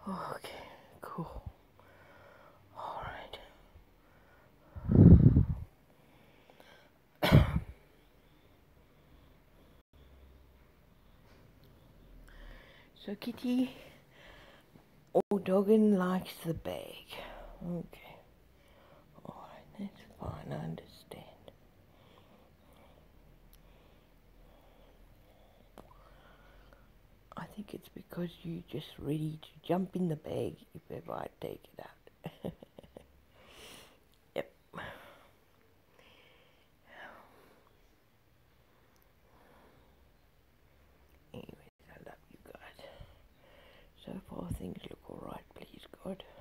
Okay, cool. All right. So Kitty or Doggin likes the bag. Okay. All right, that's fine. I understand. I think it's because you're just ready to jump in the bag if ever I take it out. Yep. Anyways, I love you guys. So far things look alright, please God.